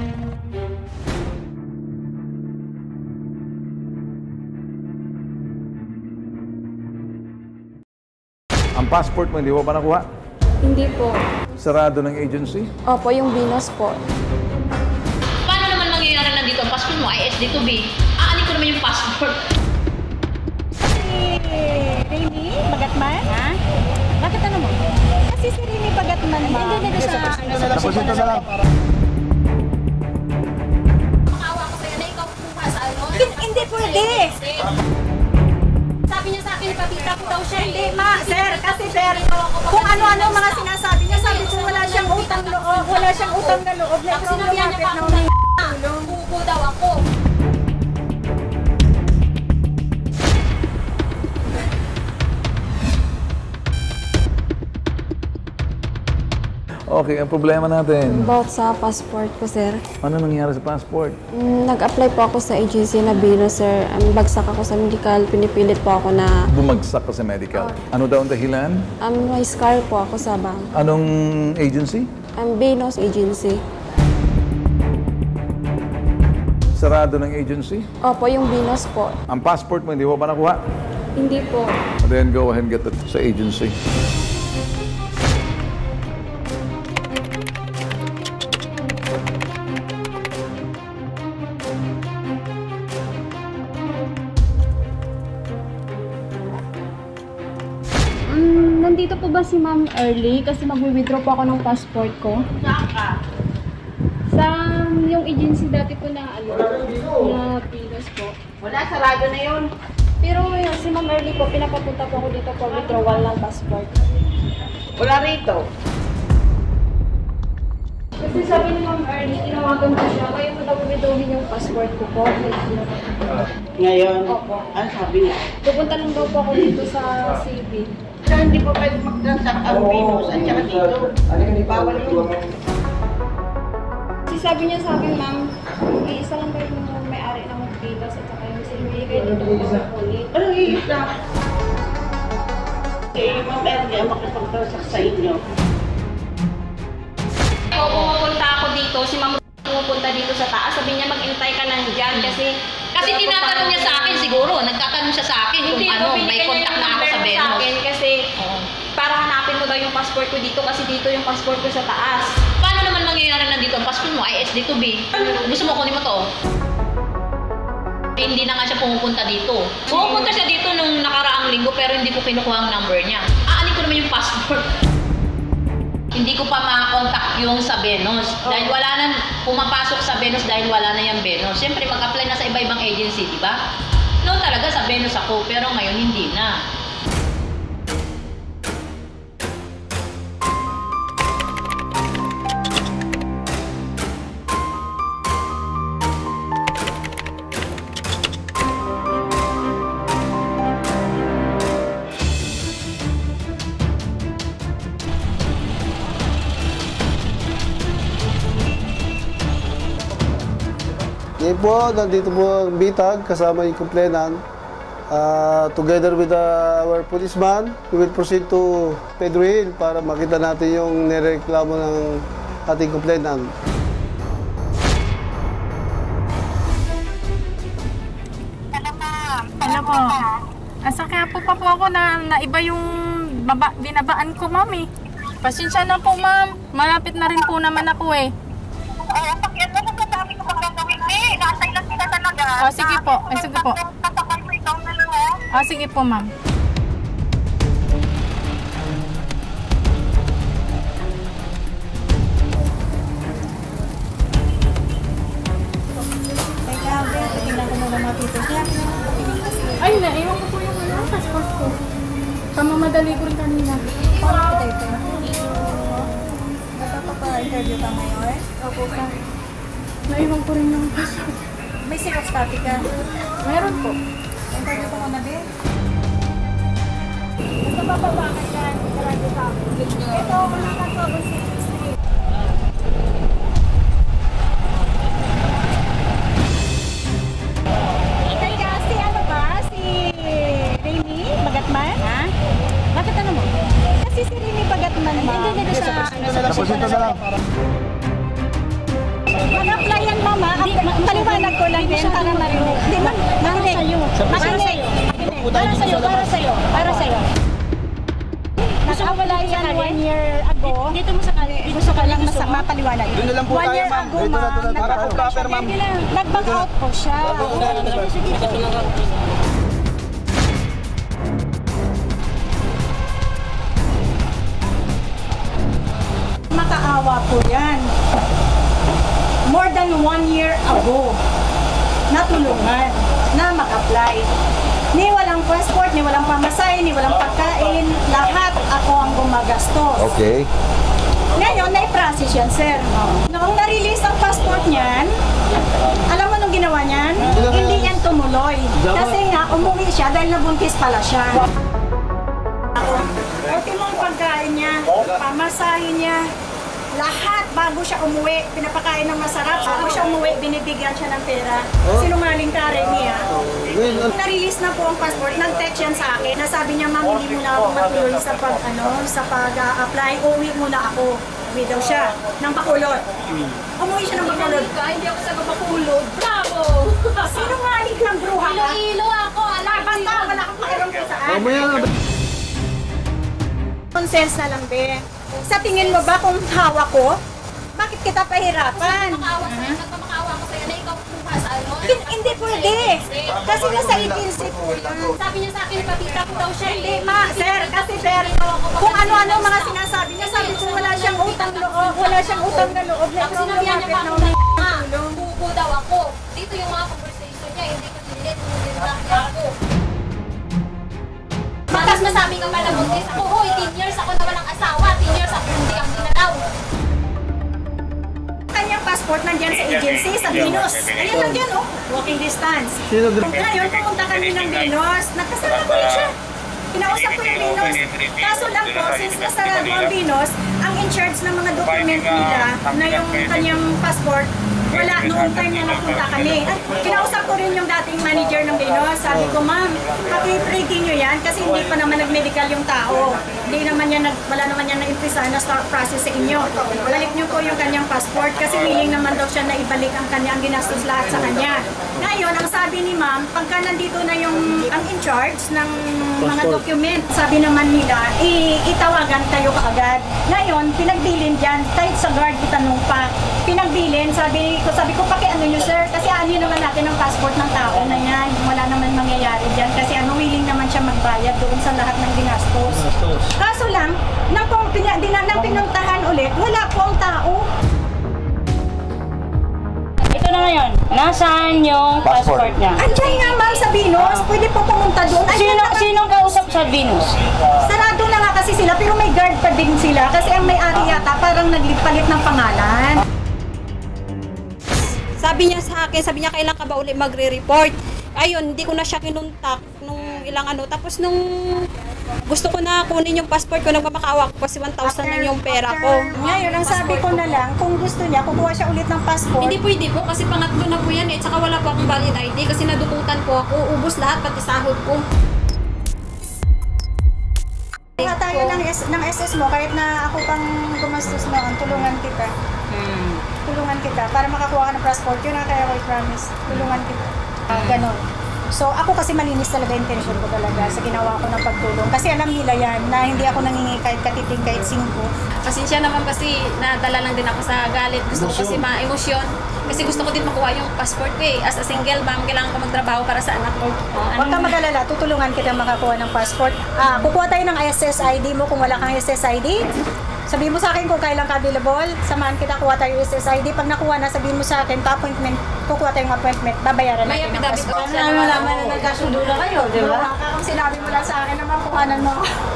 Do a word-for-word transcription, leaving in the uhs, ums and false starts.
Ang passport mo, hindi mo pa nakuha? Hindi po. Sarado ng agency? Opo, yung Venus po. Paano naman mangyayari nandito ang passport mo? I S D to B. Aanin ko naman yung passport. Si Remy Bagatman? Ha? Bakit ano mo? Kasi si Remy Bagatman, ma'am. Hindi na sa ano sa Naposito na lang. Makawa ko sa'yo na ikaw kumuha sa ano? Hindi pwede. Sabi niya sa akin, papita ko daw siya. Hindi, ma, sir, kasi sir, kung ano-ano mga sinasabi niya, sabi ko wala siyang utang loob, wala siyang utang na loob. Tapos sinabihan niya pa ako ng kuko daw ako. Okay, ang problema natin. About sa passport ko, sir. Ano nangyari sa passport? Mm, Nag-apply po ako sa agency na Venus, sir. Um, bagsak ako sa medical. Pinipilit po ako na Bumagsak ka sa medical. Ano daw ang dahilan? um, may scar po ako sa bang. Anong agency? Um, Venus Agency. Sarado ng agency? Opo, yung Venus po. Ang passport mo, hindi mo pa nakuha? Hindi po. Then go ahead and get it sa agency. Um, nandito po ba si Ma'am Early? Kasi mag-withdraw po ako ng passport ko. Saan ka? Sa um, yung agency dati po na, ano, na Venus po. Wala, sarado na yun. Pero yun, si Ma'am Early po, pinapapunta po ako dito for withdrawal ng passport. Wala rito. Kasi sabi ni Ma'am Early, tinawagan ko siya, kayo mo daw withdrawin yung passport ko po. Ngayon, Opo. ano sabi niya? Pupunta lang daw po ako dito sa C B. Pero hindi po pwede mag-transact ang Venus at saka dito. Bawal yun. Kasi sabi niya sa akin, ma'am, iisa lang kayo yung may-ari ng Venus at saka yung C B, kayo dito po ako ulit. Anong iis na? Okay, Ma'am Ernie, ang makipag-transact sa inyo. Kung pumupunta ako dito, si Ma'am pumupunta dito sa taas, sabi niya mag-intay ka lang dyan kasi kasi tinatanong niya sa akin siguro, nagtatanong siya sa akin kung ano, may contact na ako sa Venus. Kasi para hanapin mo daw yung passport ko dito kasi dito yung passport ko sa taas. Paano naman mangyayari nandito ang passport mo? I S D to B. Gusto mo kunin mo to? Eh, hindi na nga siya pumupunta dito. Pumupunta siya dito nung nakaraang linggo pero hindi ko kinukuha ang number niya. Aanin ko naman yung passport. Hindi ko pa makakontakt yung sa Venus. Oh. Dahil wala na, pumapasok sa Venus dahil wala na yung Venus. Siyempre, mag-apply na sa iba-ibang agency, di ba? Noon talaga sa Venus ako, pero ngayon hindi na. Ngayon po, nandito po ang bitag kasama yung complainant. Uh, together with uh, our policeman, we will proceed to Pedro Hill para makita natin yung nireklamo ng ating complainant. Hello po. Asa kaya po pa po ako na naiba yung baba, binabaan ko, ma'am eh. Pasensya na po, ma'am. Malapit na rin po naman ako eh. Oo, pakiyan mo sa dami ko pang gagawin eh. Naantay lang kita talaga. Oh, sige po. Eh, sige po. Tatakal mo ikaw na lang oh. Oh, sige po, ma'am. Ay, naiwan ko po yung ano, passport ko. Pamamadali ko rin kanina. Paano kita ito? Nagpapapa-interview ka ngayon? Opo ka. Naiwan ko rin yung passport. May Xerox copy ka? Meron po. Interview ko muna, Ben. Basta bababa ka dyan. Interview ka. Ito, wala ka to. Street. Ikay ka si ano ba? Si Remy Bagatman? Ha? Bakit ano mo? Kasi si Remy Bagatman, ma'am. Hindi na sa ano sa Naposito na lang. Ano Mag-apply yan, mama. Paliwanag ko lang din para marinig. Hindi, ma'am. Para sa'yo. Para sa'yo. Para sa'yo. Para sa'yo. Para sa'yo. Nag-apply yan one year ago. Dito mo sa kanya. Gusto ko lang masama paliwanag. Doon na lang po One tayo, year ma'am. ago, ma'am. Para po proper, ma'am. Nag-back out po siya. Makaawa po yan. More than one year ago, natulungan na mag-apply. Ni walang passport, ni walang pamasay, ni walang pagkain, lahat ako ang gumagastos. Okay. Ngayon, na-process yan, sir. Noong na-release ang passport niyan, alam mo nung ginawa niyan? Hindi yan tumuloy. Kasi nga, umuwi siya dahil nabuntis pala siya. Ultimong pagkain niya, pamasahin niya, lahat bago siya umuwi, pinapakain ng masarap. Bago siya umuwi, binibigyan siya ng pera. Sinungaling ka rin niya. Na-release na po ang passport, nag-text yan sa akin. Nasabi niya, ma'am, hindi muna ako matuloy sa pag, ano, sa pag-apply. Uwi muna ako. Uwi daw siya ng Bacolod. Umuwi siya ng Bacolod. Hindi ako sa Bacolod. Bravo! Sinungaling kang bruha ka. Iloilo ako. Alam Basta wala kang pakialam kung saan. Mamaya na. Nonsense na lang, be. Sa tingin mo ba kung hawak ko? Bakit kita pahirapan? Nagmamakaawa sa'yo. Nagmamakaawa ko sa'yo na ikaw kuha sa ano. Hin- Hindi pwede. Kasi nasa agency po yan. Sabi niya sa akin, patita ko daw siya. Hindi, ma, sir, kasi sir, kung ano-ano mga sinasabi niya, sabi ko wala siyang utang loob, wala siyang utang na loob. Tapos sinabihan niya pa ako ng ma, buko daw ako. Dito yung mga conversation niya, hindi ko tinilit, hindi ko ako. Tapos masabi ka pala buntis ako, hoy, ten years ako na walang asawa, ten years ako hindi ang dinalaw. Kanyang passport nandyan sa agency, sa Venus. Ayan nandyan, oh, walking distance. Sino Kung ngayon, pumunta kami ng Venus, nakasarado rin siya. Kinausap ko yung Venus. Kaso lang po, since nasarado ang Venus, ang in-charge ng mga document nila na yung kanyang passport, wala noong time na napunta kami. At kinausap ko rin yung dating manager ng Venus. Sabi ko, ma'am, happy-rating nyo yan kasi hindi pa naman nag-medical yung tao. Hindi naman yan, nag, wala naman yan na-impresa na start process sa inyo. Balik nyo po yung kanyang passport kasi willing naman daw siya na ibalik ang kanyang ginastos lahat sa kanya. Ngayon, ang sabi ni ma'am, pagka nandito na yung ang in-charge ng mga document, sabi naman nila, i- itawagan kayo kaagad. Ngayon, pinagbilin dyan, kahit sa guard itanong pa, pinagbilin, sabi ko, sabi ko, pakiano nyo sir, kasi ano naman natin ang passport ng tao na yan, wala naman mangyayari dyan, kasi ano, willing naman siya magbayad doon sa lahat ng ginastos. Kaso lang, nang, pong, pina, din, nang pinuntahan ulit, wala po ang tao. Ito na ngayon, nasaan yung Passport. passport niya? Andiyan nga ma'am sa Venus, pwede po pumunta doon. Andiyan Sino, na- sinong kausap sa Venus? Sarado na nga kasi sila, pero may guard pa din sila, kasi ang may-ari yata parang nagpalit ng pangalan. Sabi niya sa akin, sabi niya kailan ka ba uli magre-report? Ayun, hindi ko na siya kinuntak nung ilang ano. Tapos nung gusto ko na kunin yung passport ko, nagmamakaawa ko kasi one thousand lang yung pera ko. Ngayon, ang sabi ko na lang, kung gusto niya, kukuha siya ulit ng passport. Hindi pwede po kasi pangatlo na po yan eh. Tsaka wala po akong valid I D kasi nadukutan po ako. Ubus lahat, pati sahod ko. Kuha tayo ng, S- ng S S mo, kahit na ako pang gumastos noon, tulungan kita. Hmm. Tulungan kita para makakuha ka ng passport. Yun ang kaya ko promise. Tulungan kita. Ah, ganon. So, ako kasi malinis talaga intention ko talaga sa ginawa ko ng pagtulong. Kasi alam nila yan na hindi ako nangingi kahit katiting kahit singko. Pasensya naman kasi nadala lang din ako sa galit. Gusto ko kasi ma-emosyon. Kasi gusto ko din makuha yung passport ko eh. As a single mom, kailangan ko magtrabaho para sa anak ko. Huwag kang mag-alala, tutulungan kita makakuha ng passport. Ah, kukuha tayo ng S S I D mo kung wala kang S S I D. Sabihin mo sa akin kung kailan ka available. Samahan kita, kuha tayo S S I D. Pag nakuha na, sabihin mo sa akin, pa-appointment, kukuha tayong appointment, babayaran May natin ng affidavit passport. ko. Ano malaman na nagkasundo na kayo, di ba? Kung sinabi mo lang sa akin naman, kuhanan mo.